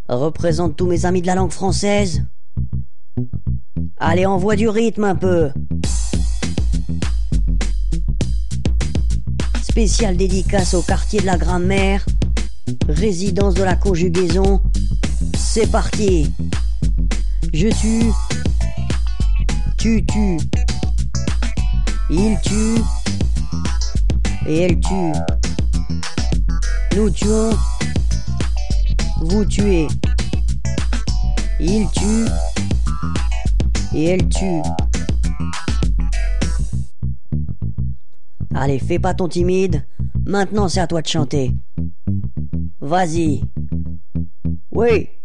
représente tous mes amis de la langue française. Allez, envoie du rythme un peu. Spéciale dédicace au quartier de la grammaire, résidence de la conjugaison. C'est parti. Je tue, tu tues, il tue et elle tue. Nous tuons, vous tuez. Il tue et elle tue. Allez, fais pas ton timide. Maintenant, c'est à toi de chanter. Vas-y. Oui.